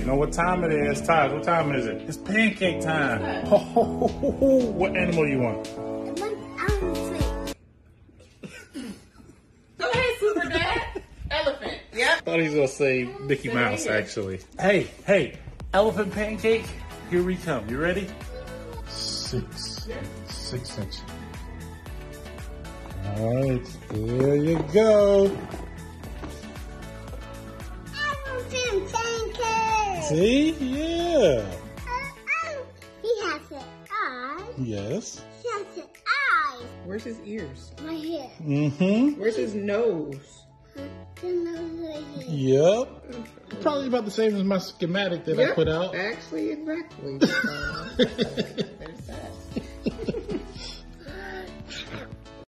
know what time it is. Taj, what time is it? It's pancake time. Oh, what animal you want? Go ahead, Super Dad. Elephant. Yep. I thought he was going to say Mickey Mouse, actually. Hey, elephant pancake, here we come. You ready? 6 inches. All right, there you go. Elephant pancake. See? Yeah. He has an eye. Yes. He has an eye. Where's his ears? Right here. Mm-hmm. Where's his nose? The nose right here. Yep. Probably about the same as my schematic that I put out. Actually, exactly. There's that.